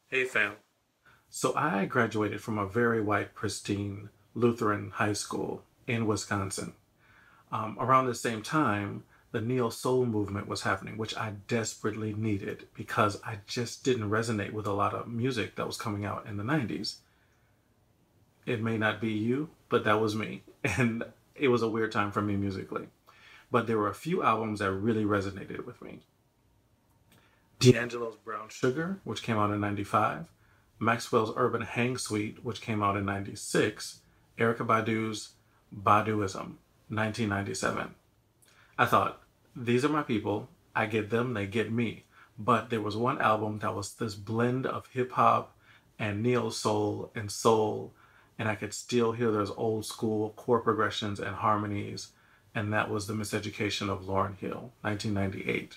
Hey fam. So I graduated from a very white, pristine Lutheran high school in Wisconsin. Around the same time, the neo soul movement was happening, which I desperately needed because I just didn't resonate with a lot of music that was coming out in the 90s. It may not be you, but that was me. And it was a weird time for me musically. But there were a few albums that really resonated with me. D'Angelo's Brown Sugar, which came out in 95, Maxwell's Urban Hang Suite, which came out in 96, Erykah Badu's Baduizm, 1997. I thought, these are my people, I get them, they get me. But there was one album that was this blend of hip hop and neo soul, and I could still hear those old school chord progressions and harmonies, and that was The Miseducation of Lauryn Hill, 1998.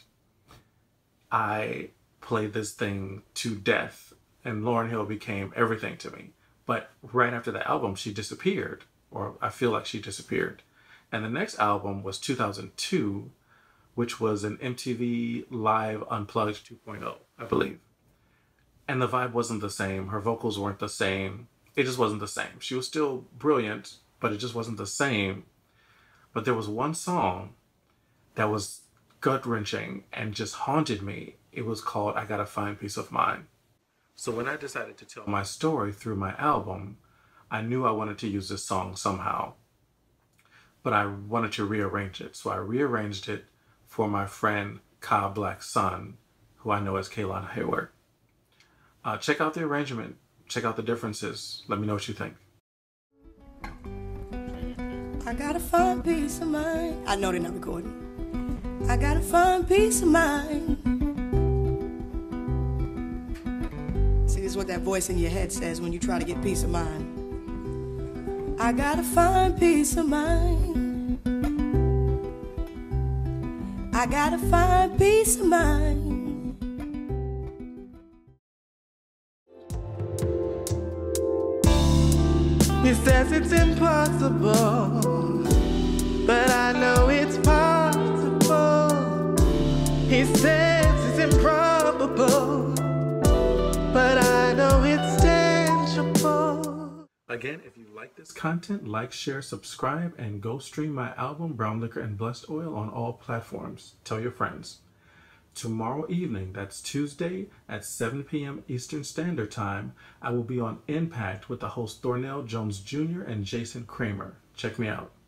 I played this thing to death, and Lauryn Hill became everything to me. But right after the album, she disappeared, or I feel like she disappeared. And the next album was 2002, which was an MTV Live Unplugged 2.0, I believe. And the vibe wasn't the same. Her vocals weren't the same. It just wasn't the same. She was still brilliant, but it just wasn't the same. But there was one song that was gut-wrenching and just haunted me. It was called I Gotta Find Peace of Mind. So when I decided to tell my story through my album, I knew I wanted to use this song somehow. But I wanted to rearrange it. So I rearranged it for my friend Ka Black Sun, who I know as Kaylon Hayward. Check out the arrangement. Check out the differences. Let me know what you think. I gotta find peace of mind. I know they're not recording. I gotta find peace of mind. See, this is what that voice in your head says when you try to get peace of mind. I gotta find peace of mind. I gotta find peace of mind. He says it's impossible, but I know it's possible. He says it's improbable, but I know it's tangible. Again, if you like this content, like, share, subscribe, and go stream my album, Brown Liquor and Blessed Oil, on all platforms. Tell your friends. Tomorrow evening, that's Tuesday at 7 p.m. Eastern Standard Time, I will be on Impact with the host Thornell Jones Jr. and Jason Kramer. Check me out.